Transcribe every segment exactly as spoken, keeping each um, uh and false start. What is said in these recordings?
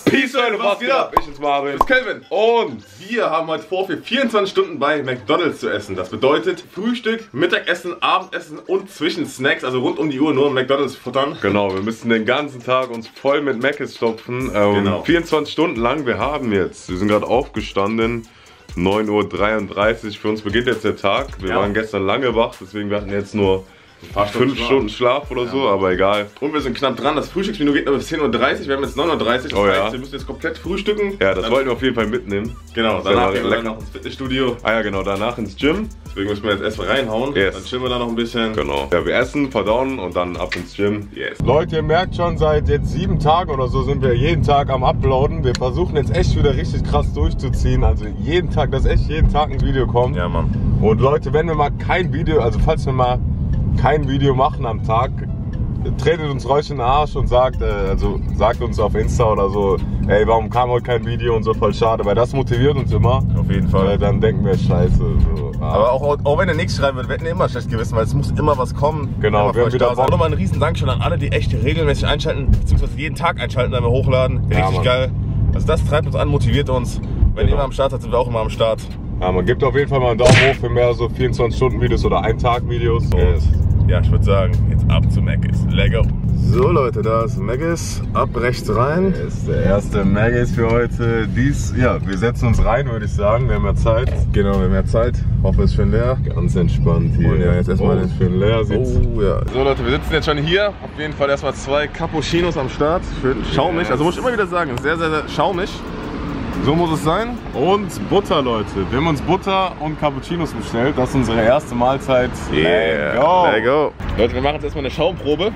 Peace, Leute, was geht ab? Ich bin's Marvin. Ich bin Kelvin. Und wir haben heute vor, für vierundzwanzig Stunden bei McDonald's zu essen. Das bedeutet Frühstück, Mittagessen, Abendessen und Zwischensnacks, also rund um die Uhr nur McDonald's futtern. genau, wir müssen den ganzen Tag uns voll mit Mc's stopfen. Ähm, Genau. vierundzwanzig Stunden lang, wir haben jetzt, wir sind gerade aufgestanden. neun Uhr dreiunddreißig, für uns beginnt jetzt der Tag. Wir Ja. waren gestern lange wach, deswegen wir hatten jetzt nur Ein paar Stunden fünf Schlaf. Stunden Schlaf oder so, Ja. aber egal. Und wir sind knapp dran. Das Frühstücksmenü geht noch bis zehn Uhr dreißig. Wir haben jetzt neun Uhr dreißig. Das Oh heißt, ja. wir müssen jetzt komplett frühstücken. Ja, das Dann- wollten wir auf jeden Fall mitnehmen. Genau, Das wär danach mal gehen wir lecker. dann noch ins Fitnessstudio. Ah ja, genau, danach ins Gym. Deswegen müssen wir jetzt erstmal reinhauen. Yes. Dann chillen wir da noch ein bisschen. Genau. Ja, wir essen, verdauen und dann ab ins Gym. Yes. Leute, ihr merkt schon, seit jetzt sieben Tagen oder so sind wir jeden Tag am Uploaden. Wir versuchen jetzt echt wieder richtig krass durchzuziehen. Also jeden Tag, dass echt jeden Tag ein Video kommt. Ja, Mann. Und Leute, wenn wir mal kein Video, also falls wir mal kein Video machen am Tag, tretet uns ruhig in den Arsch und sagt, äh, also sagt uns auf Insta oder so, ey, warum kam heute kein Video und so, voll schade, weil das motiviert uns immer. Auf jeden Fall. Weil dann denken wir, scheiße. So. Ah. Aber auch, auch wenn er nichts schreiben wird, wir hätten immer schlecht gewissen, weil es muss immer was kommen. Genau, Immer wir haben voll wieder Spaß. Auch Bock. nochmal ein riesen Dankeschön an alle, die echt regelmäßig einschalten, beziehungsweise jeden Tag einschalten, wenn wir hochladen. Ja, Richtig Mann. geil. Also das treibt uns an, motiviert uns. Wenn Genau. ihr immer am Start seid, sind wir auch immer am Start. Ja, man gibt auf jeden Fall mal einen Daumen hoch für mehr so vierundzwanzig Stunden Videos oder Ein-Tag-Videos. Yes. Ja, ich würde sagen, jetzt ab zu Maggis. Lego. So Leute, da ist Maggis. Ab rechts rein. Das ist der erste Maggis für heute. Dies, ja, wir setzen uns rein, würde ich sagen. Wir haben ja Zeit. Genau, wir haben mehr Zeit. Hoffe, es ist schön leer. Ganz entspannt hier. Und ja, jetzt erstmal oh, den- schön leer sieht's. Oh ja. So Leute, wir sitzen jetzt schon hier. Auf jeden Fall erstmal zwei Cappuccinos am Start. Schön schaumig. Yes. Also muss ich immer wieder sagen, sehr, sehr, sehr schaumig. So muss es sein. Und Butter, Leute. Wir haben uns Butter und Cappuccinos bestellt. Das ist unsere erste Mahlzeit. Let's go. Let go. Leute, wir machen jetzt erstmal eine Schaumprobe.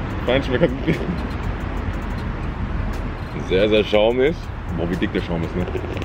Sehr, sehr schaumig. Boah, wie dick der Schaum ist, ne?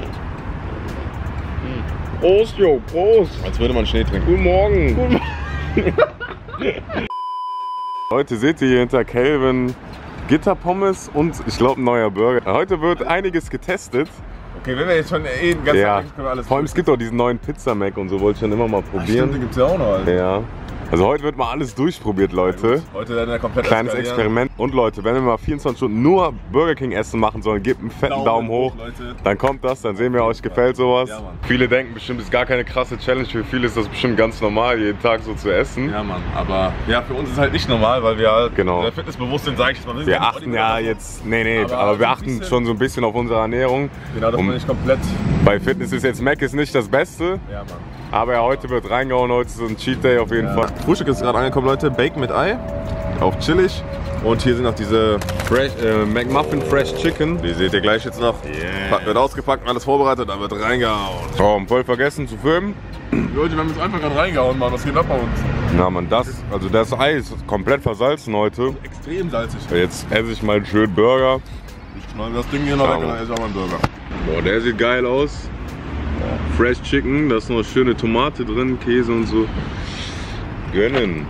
Prost, Jo, Prost. Als würde man Schnee trinken. Guten Morgen. Guten Morgen. Leute, seht ihr hier hinter Kelvin Gitterpommes und ich glaube ein neuer Burger. Heute wird einiges getestet. Okay, wenn wir jetzt schon eh den ganzen Ja, Tag können wir alles vor allem es gibt auch diesen neuen Pizza Mac und so, wollte ich schon immer mal Stimmt, probieren. den gibt's ja auch noch. Also. Ja. Also heute wird mal alles durchprobiert, Leute. Heute werden wir komplett Kleines eskalieren. Experiment. Und Leute, wenn wir mal vierundzwanzig Stunden nur Burger King essen machen sollen, gebt einen fetten Daumen, Daumen hoch. hoch, Leute. Dann kommt das, dann sehen wir, euch gefällt sowas. Ja, Mann. Viele denken bestimmt, das ist gar keine krasse Challenge. Für viele ist das bestimmt ganz normal, jeden Tag so zu essen. Ja, Mann, aber ja, für uns ist es halt nicht normal, weil wir halt Genau. sehr fitnessbewusst sind, sag ich jetzt mal. sind Wir ja nicht achten Bodybuilder ja oder so. jetzt, nee, nee, Aber aber, wir so ein achten bisschen- schon so ein bisschen auf unsere Ernährung. Genau, dass Um- man nicht komplett. Bei Fitness ist jetzt Mac ist nicht das Beste, Ja, Mann. aber ja, heute wird reingehauen, heute ist so ein Cheat Day auf jeden Fall. Frühstück ist gerade angekommen, Leute. Bacon mit Ei. Auch chillig. Und hier sind noch diese. Fresh, äh, McMuffin Fresh Chicken. Die seht ihr gleich jetzt noch. Yeah. Pack- Wird ausgepackt, alles vorbereitet, dann wird reingehauen. Oh, und voll vergessen zu filmen. Leute, wir haben jetzt einfach gerade reingehauen, Mann. Was geht ab bei uns? Na man, das, also das Ei ist komplett versalzen heute. Extrem salzig. Jetzt esse ich mal einen schönen Burger. Ich knall das Ding hier noch Ja, weg und Mann. dann esse ich auch mal einen Burger. Boah, der sieht geil aus. Fresh Chicken, da ist noch schöne Tomate drin, Käse und so. Gönnen.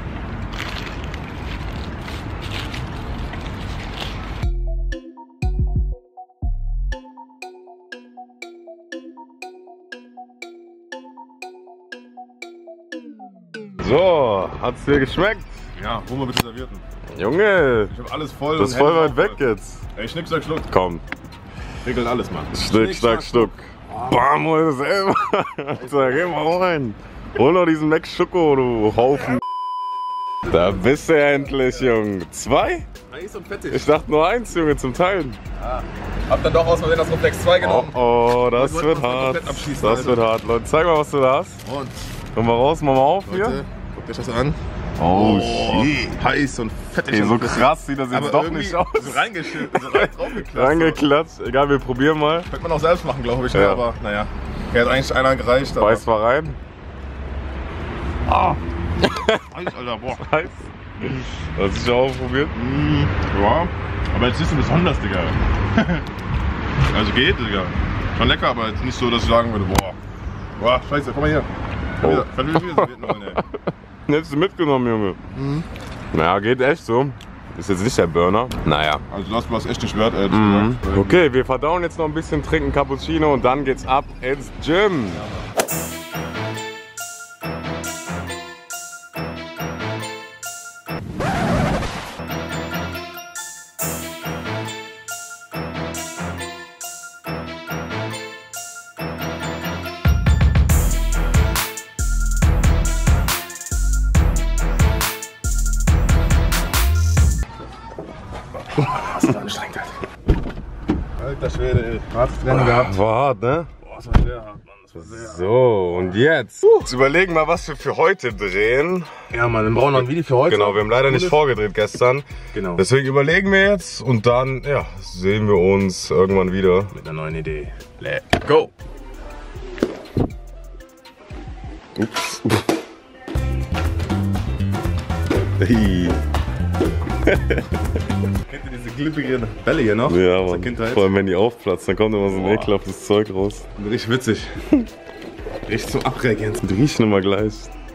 So, hat's dir geschmeckt? Ja, hol mal bitte Servietten. Junge, Ich hab alles voll. das ist und voll Hände weit weg auch voll. jetzt. Ey, Schnick, Schnack, Schluck. Komm, Regelt alles, Mann. Schnick, Schnack, Schnuck. Bam, hol das selber. Alter, geh mal rein. Hol noch diesen Mac Schoko, du Haufen. Da bist du endlich, Junge. Zwei? Eis und fettig. Ich dachte nur eins, Junge, zum Teilen. Ah, hab dann doch aus Versehen das Reflex zwei Oh, genommen. oh, das Wir wollten wird uns mal hart. komplett abschießen, Das Alter. wird hart, Leute. Zeig mal, was du da hast. Und, Komm mal raus, mach mal auf Leute, hier. guckt euch das an. Oh, shit. Heiß und fettig. Ey, so und flüssig. krass sieht das jetzt Aber doch irgendwie nicht aus. so reingeschüttet, so rein draufgeklatscht. Reingeklatscht. Egal, wir probieren mal. Könnte man auch selbst machen, glaube ich, ne? Ja. Aber naja. Okay, hat eigentlich einer gereicht. Aber Beiß mal rein. Ah. Eis, Alter, boah. Heiß. Hast du schon ausprobiert? Mm, ja, aber jetzt nicht so besonders, Digga. Also geht, Digga. Schon lecker, aber jetzt nicht so, dass ich sagen würde, boah. Boah, scheiße, komm mal hier. Oh. Wieder, ich will wieder Servietten holen, ey. Hättest du mitgenommen, Junge. Mhm. Naja, geht echt so. Ist jetzt nicht der Burner. Naja. Also das war es echt nicht wert, ey. Mhm. Okay, wir verdauen jetzt noch ein bisschen, trinken Cappuccino und dann geht's ab ins Gym. Alter Schwede, ey. Hartes Rennen gehabt. War hart, ne? Boah, das war sehr hart, Mann. Das war sehr hart. So, und jetzt? Jetzt überlegen mal, was wir für heute drehen. Ja, Mann, wir brauchen noch ein Video für heute. Genau, wir haben leider nicht vorgedreht gestern. Genau. Deswegen überlegen wir jetzt und dann, ja, sehen wir uns irgendwann wieder. Mit einer neuen Idee. Let's go! Ups. Hey. Kennt ihr diese glibbigen Bälle hier noch? Ja, aus der Mann. Kindheit? Vor allem, wenn die aufplatzen, dann kommt immer so ein Boah. ekelhaftes Zeug raus. Richtig witzig. Richtig zum Abreagieren. Die riechen immer gleich.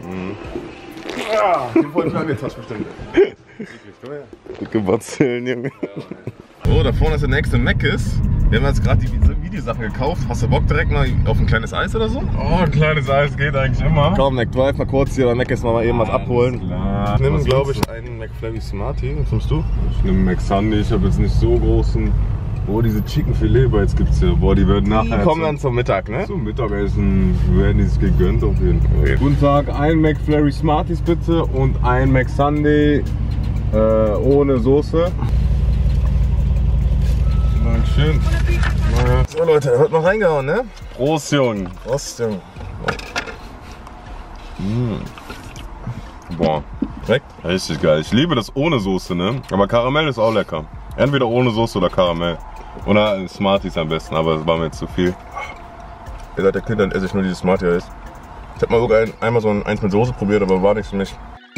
Ah, den wollte ich angetatscht bestimmt. Komm her. Dicke Bazillen, Junge. Oh, da vorne ist der nächste Mc's. Wir haben jetzt gerade die Videosachen gekauft. Hast du Bock direkt mal auf ein kleines Eis oder so? Oh, ein kleines Eis geht eigentlich immer. Komm, McDrive mal kurz hier bei Mc's mal eben was abholen. Klar. Ich nehme, Was glaube willst ich, einen McFlurry Smartie. Was nimmst du? Ich nehme McSunday, ich habe jetzt nicht so großen. Oh, diese Chicken Filet Bites gibt's ja. Boah, die werden nachher. Die kommen dann zum Mittag, ne? zum Mittagessen werden die sich gegönnt auf jeden Fall. Okay. Guten Tag, ein McFlurry Smarties bitte und ein McSunday äh, ohne Soße. Schön. So Leute, da wird noch reingehauen, ne? Prost, Jung. Prost, Junge. Boah, Direkt? richtig geil. Ich liebe das ohne Soße, ne? Aber Karamell ist auch lecker. Entweder ohne Soße oder Karamell. Oder Smarties am besten, aber das war mir jetzt zu viel. Ihr seid der Kind, dann esse ich nur dieses Smartie Eis. Ich hab mal sogar ein, einmal so ein eins mit Soße probiert, aber war nichts für mich.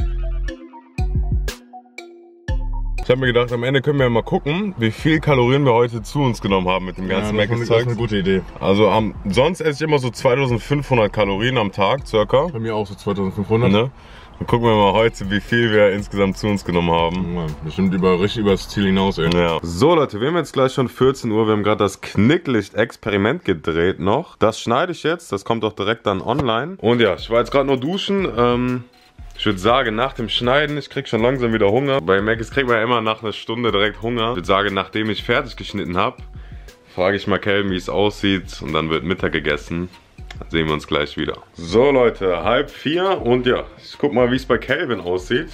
Ich habe mir gedacht, am Ende können wir mal gucken, wie viel Kalorien wir heute zu uns genommen haben mit dem ganzen das Mc's Zeug. ist eine gute Idee. Also am, sonst esse ich immer so zweitausendfünfhundert Kalorien am Tag circa. Bei mir auch so zweitausendfünfhundert. Ne? Dann gucken wir mal heute, wie viel wir insgesamt zu uns genommen haben. Ja, bestimmt über, richtig über das Ziel hinaus, ey. Ja. So Leute, wir haben jetzt gleich schon vierzehn Uhr. Wir haben gerade das Knicklicht-Experiment gedreht noch. Das schneide ich jetzt, das kommt auch direkt dann online. Und ja, ich war jetzt gerade noch duschen. Ähm, ich würde sagen, nach dem Schneiden, ich krieg schon langsam wieder Hunger. Bei Mc's kriegt man ja immer nach einer Stunde direkt Hunger. Ich würde sagen, nachdem ich fertig geschnitten habe, frage ich mal Kelvin, wie es aussieht. Und dann wird Mittag gegessen. Dann sehen wir uns gleich wieder. So Leute, halb vier und ja, ich guck mal, wie es bei Kelvin aussieht.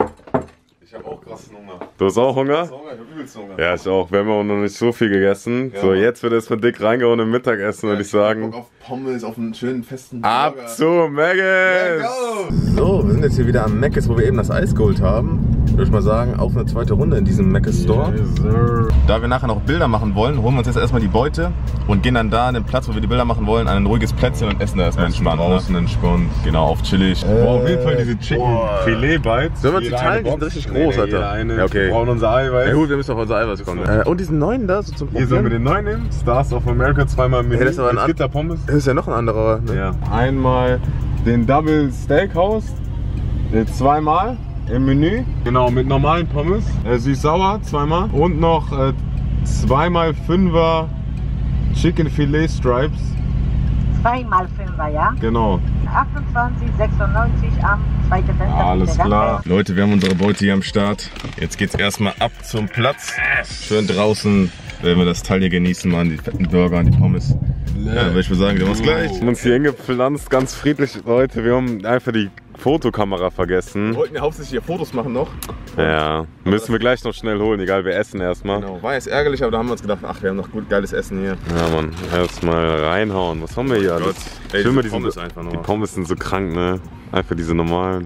Ich hab auch krassen Hunger. Du hast auch Hunger? Ich hab übelst Hunger. Ja, ich auch. Wir haben auch noch nicht so viel gegessen. Ja. So, jetzt wird erstmal dick reingehauen im Mittagessen, würde ich sagen. Bock auf Pommes, auf einen schönen festen Ab Burger. zu Mc's! So, wir sind jetzt hier wieder am Mc's, wo wir eben das Eis geholt haben. Würde ich mal sagen, auf eine zweite Runde in diesem Mc's Store. Yes, sir. Da wir nachher noch Bilder machen wollen, holen wir uns jetzt erstmal die Beute und gehen dann da an den Platz, wo wir die Bilder machen wollen, an ein ruhiges Plätzchen und essen da erstmal entspannt. Draußen Ne? entspannt. Genau, auf chillig. Boah, auf jeden Fall diese Chicken Boah. Filet Bites. Sollen wir uns die Jeder teilen? eine Die sind Box. richtig Nee, groß, nee, Alter. jeder eine. Ja, okay. Wir brauchen unser Eiweiß. Ja gut, wir müssen auf unser Eiweiß kommen. Äh, und diesen neuen da, so zum Hier sollen wir Probieren. den neuen nehmen. Stars of America, zweimal Menü. Hey, das ist aber ein Mit an- Gitterpommes. Das ist ja noch ein anderer. Ne? Ja. Einmal den Double Steakhouse. äh, Zweimal im Menü. Genau, mit normalen Pommes. Äh, süß-sauer, zweimal. Und noch äh, zweimal Fünfer Chicken Filet Stripes. Zweimal Fünfer, ja? Genau. achtundzwanzig sechsundneunzig am zweiten Fenster. Alles bitte, klar. danke. Leute, wir haben unsere Beute hier am Start. Jetzt geht's erstmal ab zum Platz. Schön draußen werden wir das Teil hier genießen, machen die fetten Burger und die Pommes. Ja, dann würde ich mal sagen, wir machen es gleich. Wir haben uns hier hingepflanzt, ganz friedlich, Leute. Wir haben einfach die Fotokamera vergessen. Wir wollten ja hauptsächlich hier Fotos machen noch. Ja, müssen wir gleich noch schnell holen, egal, wir essen erstmal. Genau, war jetzt ärgerlich, aber da haben wir uns gedacht, ach, wir haben noch gut geiles Essen hier. Ja, Mann, erstmal reinhauen. Was haben wir hier alles? Ey, Ich will mal diese diesen- Pommes einfach Die nur. Pommes sind so krank, ne? Einfach diese normalen.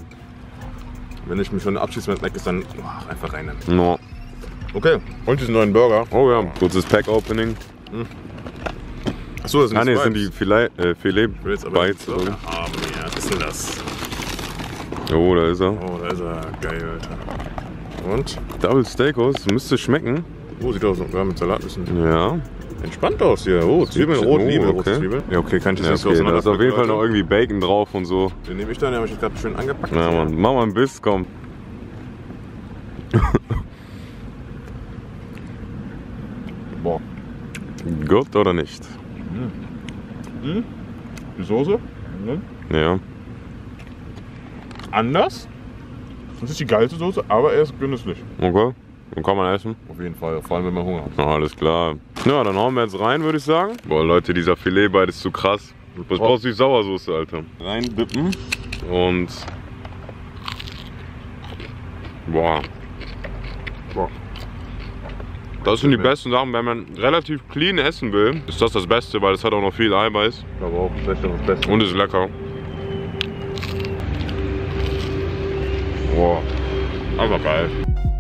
Wenn ich mich schon abschieße mit Mac ist, dann ach, einfach rein. No. Okay, und diesen neuen Burger. Oh ja, kurzes Pack-Opening. Achso, das sind Ah ne, das Stripes. sind die Filet, äh, Filet Ich will jetzt aber Bites. den Burger haben, ja, was ist denn das? Oh, da ist er. Oh, da ist er. Geil, Alter. Und? Double Steakhouse, müsste schmecken. Oh, sieht aus sogar mit Salat ein bisschen Ja. entspannt aus hier. Oh, Zwiebeln, rot, Oh, liebe rote okay. Zwiebeln. Ja, okay, kann ich jetzt Ja, nicht so okay, da auseinander ist auf jeden Fall pflücken, noch irgendwie Bacon drauf und so. Leute. Den nehme ich dann, den habe ich jetzt gerade schön angepackt. Ja, Mann, mach mal einen Biss, komm. Boah. Gut oder nicht? Die Soße? Ja. Anders. Das ist die geilste Soße, aber er ist genüsslich. Okay. Dann kann man essen. Auf jeden Fall, vor allem wenn man Hunger hat. Ja, alles klar. Ja, dann hauen wir jetzt rein, würde ich sagen. Boah, Leute, dieser Filetbite ist zu krass. Was brauchst du die Sauersoße, Alter? Reindippen. Und. Boah. Boah. Das sind die besten Sachen, wenn man relativ clean essen will, ist das das Beste, weil es hat auch noch viel Eiweiß. Aber auch das Beste, das Beste. Und ist lecker. Boah, einfach geil.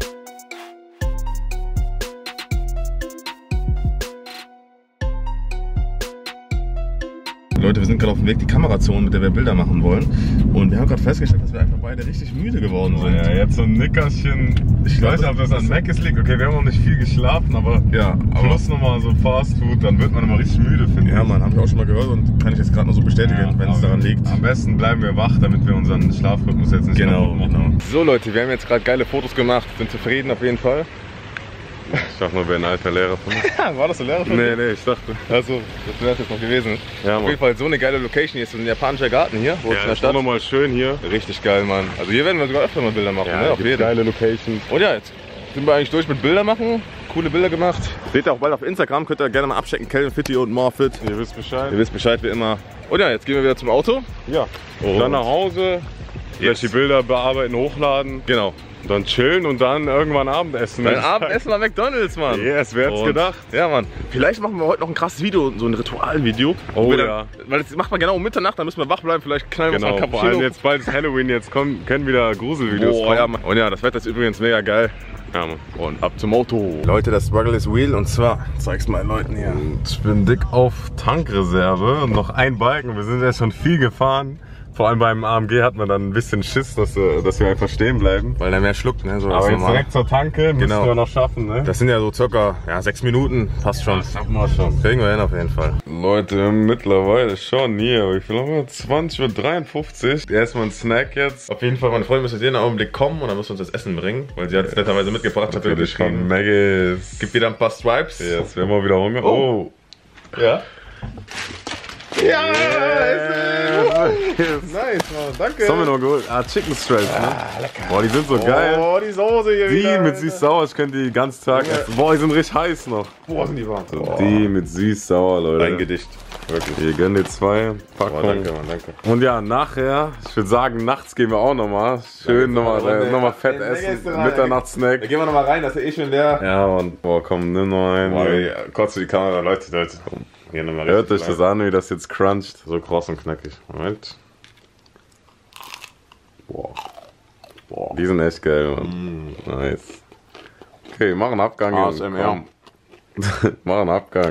Leute, wir sind gerade auf dem Weg, die Kamera zu holen, mit der wir Bilder machen wollen. Und wir haben gerade festgestellt, dass wir einfach beide richtig müde geworden sind. Ja, jetzt so ein Nickerchen. Ich weiß nicht, ob das an Mc's liegt. Okay, wir haben noch nicht viel geschlafen, aber Ja, aber plus nochmal so Fast Food, dann wird man immer richtig müde, finde ich. ja, Mann, habe ich auch schon mal gehört und kann ich jetzt gerade noch so bestätigen, Ja, wenn es aber daran liegt. Am besten bleiben wir wach, damit wir unseren Schlafrhythmus jetzt nicht Genau, kaputt machen. genau. So Leute, wir haben jetzt gerade geile Fotos gemacht, sind zufrieden auf jeden Fall. Ich dachte nur, wäre ein alter Lehrer von uns. War das der Lehrer von Nee, nee, ich dachte. Also, das wäre jetzt noch gewesen. Ja, Auf Mann. jeden Fall so eine geile Location hier, ist so ein japanischer Garten hier, wo Ja, in der ist Stadt. auch nochmal schön hier. Richtig geil, Mann. Also hier werden wir sogar öfter mal Bilder machen, ne? Auf jeden. geile Locations. Und ja, jetzt sind wir eigentlich durch mit Bilder machen. Coole Bilder gemacht. Seht ihr auch bald auf Instagram, könnt ihr gerne mal abchecken. Calvin Fitty und Morfit. Ihr wisst Bescheid. Ihr wisst Bescheid wie immer. Und ja, jetzt gehen wir wieder zum Auto. Ja. Und Dann nach Hause, Yes. vielleicht die Bilder bearbeiten, hochladen, Genau. dann chillen und dann irgendwann Abendessen. Dann Abendessen bei McDonald's, Mann. Yes, wer hätt's Und- gedacht? Ja, Mann. Vielleicht machen wir heute noch ein krasses Video, so ein Ritualvideo. Oh, Wo wir ja. Dann, weil das macht man genau um Mitternacht, dann müssen wir wach bleiben. Vielleicht knallen wir Genau, uns mal ein vor allem Cappuccino. jetzt bald ist Halloween, jetzt kommen, können wieder Gruselvideos Boah, kommen. ja, Mann. Und ja, das Wetter ist übrigens mega geil. Ja, Mann. Und ab zum Auto. Leute, das Struggle is real und zwar, zeig's mal den Leuten hier. Ich bin dick auf Tankreserve und noch ein Balken. Wir sind jetzt schon viel gefahren. Vor allem beim A M G hat man dann ein bisschen Schiss, dass, äh, dass wir einfach stehen bleiben. Weil der mehr schluckt, ne? So, das Aber ist jetzt normal. direkt zur Tanke müssen Genau. wir noch schaffen, ne? Das sind ja so circa ja, sechs Minuten, passt schon. Das schaffen wir schon. Kriegen wir hin auf jeden Fall. Leute, mittlerweile schon hier. Wie viel haben wir? zwanzig Uhr dreiundfünfzig. Erstmal ein Snack jetzt. Auf jeden Fall, meine Freundin müsste jeden Augenblick kommen und dann müssen wir uns das Essen bringen, weil sie hat es netterweise mitgebracht, hat Natürlich von geschrieben. Maggis. Gibt wieder ein paar Stripes. Jetzt werden wir wieder Hunger. Oh. Ja. Ja, Yes. nice, Mann, danke. Was haben wir noch geholt? Ah, Chicken Stripes, ne? Ah, lecker. Boah, die sind so geil. Oh, die Soße hier Die wieder. mit süß-sauer, ich könnte die den ganzen Tag Ja. essen. Boah, die sind richtig heiß noch. Boah, sind die warm. So, die mit süß-sauer, Leute. Ein Gedicht. Wirklich. Wir gönnen dir zwei Boah, Packungen. danke, Mann, danke. Und ja, nachher, ich würde sagen, nachts gehen wir auch nochmal. Schön nochmal Runde. noch mal fett Ey, essen. Snack ist rein. Mitternachtssnack. Da gehen wir nochmal rein, das ist ja eh schon leer. Ja, und boah, komm, nimm noch einen. Boah, ey, kurz für die Kamera, Leute, Leute. Hier nochmal Hört euch richtig das an, wie das jetzt cruncht. So kross und knackig. Moment. Boah. Boah. Die sind echt geil, Mann. Nice. Okay, mach einen Abgang. A Junge. S M R. Komm. Mach einen Abgang.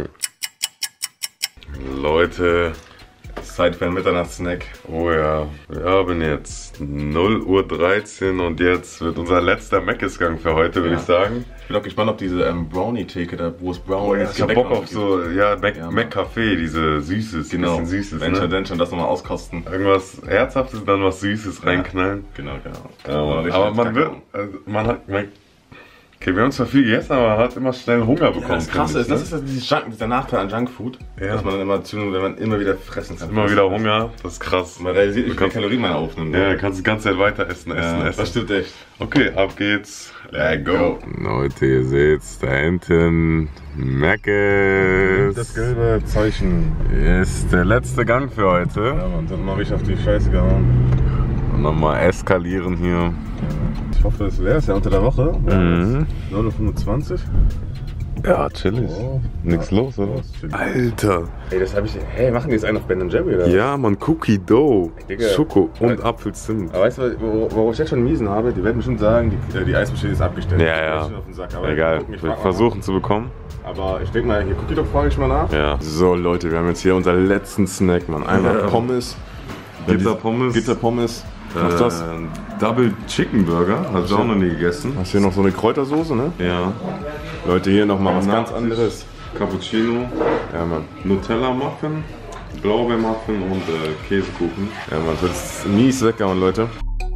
Leute, Zeit für einen Mitternachtssnack. oh ja, wir haben jetzt null Uhr dreizehn und jetzt wird unser letzter Meckesgang für heute, würde Ja. ich sagen. Ich bin auch gespannt, ob diese ähm, Brownie-Theke da, wo es Brownie ist. Ich hab Bock auf so, ja, Mac, Ja, Mac Café, diese Süßes, Genau, bisschen Süßes, wenn schon, ne? denn schon das nochmal auskosten. Irgendwas Herzhaftes, dann was Süßes reinknallen. Genau, genau. Ja, richtig aber man Kacke. wird, also man hat, man, okay, wir haben zwar viel gegessen, aber man hat immer schnell Hunger bekommen. Ja, das Krasse ist, finde das ich, ist das dieses Junk, dieser Nachteil an Junkfood, Ja. dass man dann immer zu, wenn man immer wieder fressen kann. ne? Immer wieder Hunger, das ist krass. Man realisiert, wie Du viel kannst- Kalorien man aufnimmt. Ja, du kannst die ganze Zeit weiter essen, essen, ja, essen. das stimmt echt. Okay, ab geht's. Let's go. Leute, ihr seht's, da hinten Meckes. gelbe Zeichen. Ist der letzte Gang für heute. Ja, man, dann mal richtig auf die Scheiße gehauen. Und nochmal eskalieren hier. Ich hoffe, es ist leer, ist ja unter der Woche. Mhm. neun Uhr fünfundzwanzig. Ja, chillig. Oh. Nix los, oder? Alter. Ey, das habe ich. Hey, machen die jetzt einen auf Ben Jerry oder? Ja, man, Cookie Dough, Digga. Schoko und Ja. Apfelzimt. Aber weißt du, wo, wo ich jetzt schon Miesen habe? Die werden bestimmt sagen, die, die Eismaschine ist abgestellt. Ja, Die ja. geht schon auf den Sack. Aber Egal, gucken, ich wir frag mal versuchen zu bekommen. nach. Aber ich denke mal, hier Cookie Dog frage ich mal nach. Ja. So Leute, wir haben jetzt hier unseren letzten Snack, Mann. Einmal Ja. Pommes. Pizza Pommes. Pizza Pommes. Was ist das? Double Chicken Burger. Hast du auch noch nie gegessen? Hast hier noch so eine Kräutersoße, ne? Ja. Leute, hier nochmal was ganz Nachtisch. anderes. Cappuccino, Ja, Mann. Nutella Muffin, Blaubeermuffin und äh, Käsekuchen. Ja, Mann, das ist mies lecker, Mann, Leute.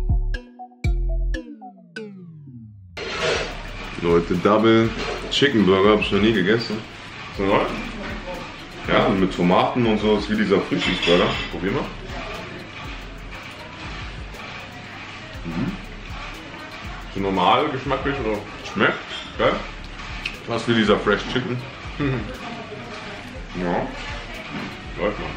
Leute, Double Chicken Burger habe ich noch nie gegessen. So, neu? Ja, mit Tomaten und so, ist wie dieser Frühstücksburger. Probier mal. Mhm. So normal geschmacklich oder? Schmeckt, geil. Fast wie dieser Fresh Chicken. Ja, läuft mal.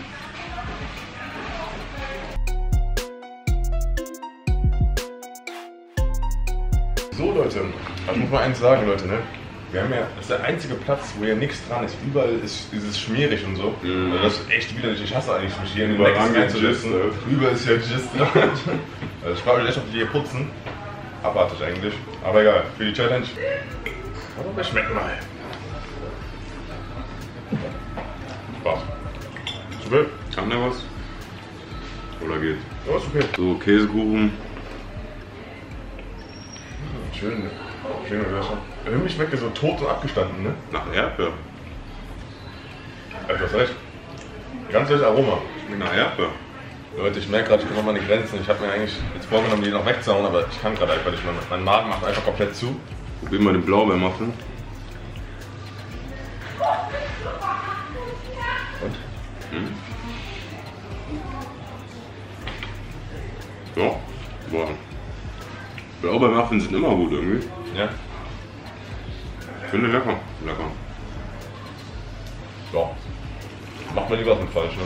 So, Leute, ich muss mal eins sagen, Leute, ne? Wir haben ja, das ist der einzige Platz, wo ja nichts dran ist. Überall ist, ist es schmierig und so. Mhm. Also das ist echt widerlich. Ich hasse eigentlich, mich hier in den Überall reinzusetzen. Überall ist ja Gist dran. Also ich frage mich echt, ob die hier putzen. Abartig eigentlich. Aber egal, für die Challenge. Aber wir schmecken mal. Spaß. Ist okay. Kann der was? Oder geht? Ja, ist okay. So, Käsekuchen. Schön. Schön Gewässer. Irgendwie schmeckt der so tot und abgestanden, ne? Nach Erdbeer. Ja, du hast recht. Ganz leicht Aroma. Nach Erdbeer. Leute, ich merke gerade, ich komme an meine Grenzen. Ich habe mir eigentlich jetzt vorgenommen, die noch wegzuhauen, aber ich kann gerade einfach nicht mehr. Mein Magen macht einfach komplett zu. Probier mal den Blaubeermuffin. Und? Hm. Ja, boah. Blaubeermuffins sind immer gut irgendwie. Ja. Ich finde lecker. Lecker. Ja. Macht man lieber falsch, ne?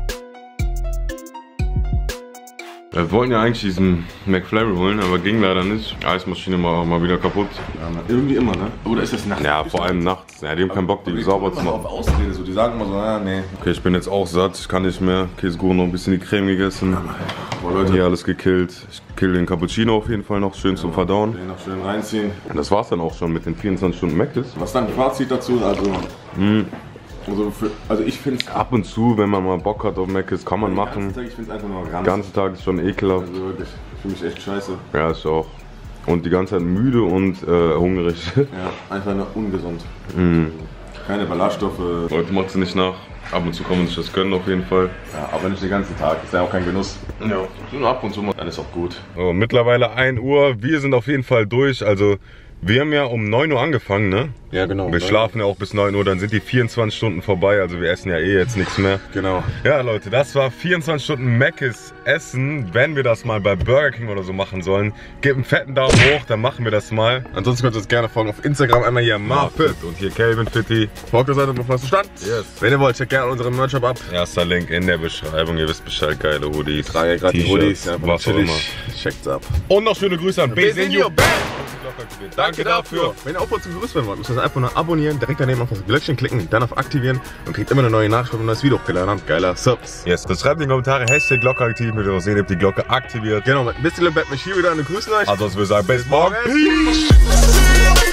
Wir wollten ja eigentlich diesen McFlurry holen, aber ging leider nicht. Die Eismaschine war auch mal wieder kaputt. Ja, irgendwie immer, ne? Oder ist das nachts? Ja, vor allem nachts. Ja, die haben keinen Bock, die sauber zu machen. Auf Ausrede, so. Die sagen immer so, ja, nee. Okay, ich bin jetzt auch satt, ich kann nicht mehr. Käsekuchen noch ein bisschen die Creme gegessen. Boah, Leute. Hier alles gekillt. Ich kill den Cappuccino auf jeden Fall noch, schön zum Verdauen. Den noch schön reinziehen. Und das war's dann auch schon mit den vierundzwanzig Stunden Mc's. Was dann Fazit dazu? Also, Mhm. also, für, also ich finde es Ab und zu, wenn man mal Bock hat auf Mc's, kann man machen. Ich finde es einfach nur Den ganz. ganzen Tag ist schon ekelhaft. Also wirklich, ich fühle mich echt scheiße. Ja, ich auch. Und die ganze Zeit müde und äh, hungrig. Ja, einfach nur ungesund. Mhm. Keine Ballaststoffe. Leute, macht sie nicht nach. Ab und zu kann man sich das gönnen auf jeden Fall. Ja, aber nicht den ganzen Tag. Ist ja auch kein Genuss. Ja. Nur ab und zu mal, dann ist auch gut. So, mittlerweile ein Uhr. Wir sind auf jeden Fall durch. Also wir haben ja um neun Uhr angefangen, ne? Ja, genau. Wir schlafen ja auch bis neun Uhr, dann sind die vierundzwanzig Stunden vorbei, also wir essen ja eh jetzt nichts mehr. Genau. Ja Leute, das war vierundzwanzig Stunden Mc's Essen. Wenn wir das mal bei Burger King oder so machen sollen, gebt einen fetten Daumen hoch, dann machen wir das mal. Ansonsten könnt ihr uns gerne folgen auf Instagram. Einmal hier Marfit. Und hier Calvin Fitti. Vorgeseite auf was stand. Yes. Wenn ihr wollt, checkt gerne unseren Merch-Up ab. Erster Link in der Beschreibung, ihr wisst Bescheid, geile Hoodies. Ich trage gerade die Hoodies, ja, was auch immer. Checkt's ab. Und noch schöne Grüße an Besenio. Danke dafür. Wenn ihr auch mal zum Grüß werden wollt, müsst ihr das einfach nur abonnieren, direkt daneben auf das Glöckchen klicken, dann auf aktivieren und kriegt immer eine neue Nachricht, wenn wir ein neues Video hochgeladen haben. Geiler Subs. Yes, das schreibt in die Kommentare, Hashtag Glocke aktiv, mit ihr auch sehen, ihr habt die Glocke aktiviert. Genau, mit ein bisschen Bett mich hier wieder und grüßen euch. Also, ich würde sagen, bis morgen. Peace.